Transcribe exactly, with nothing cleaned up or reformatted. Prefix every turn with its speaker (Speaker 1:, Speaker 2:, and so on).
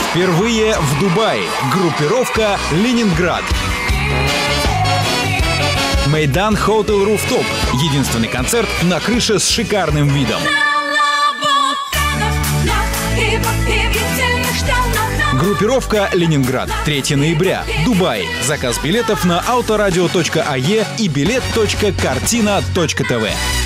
Speaker 1: Впервые в Дубае. Группировка «Ленинград». Мейдан Hotel Rooftop. Единственный концерт на крыше с шикарным видом. Группировка «Ленинград». третьего ноября. Дубай. Заказ билетов на авторадио точка а е и билет точка картина точка тв.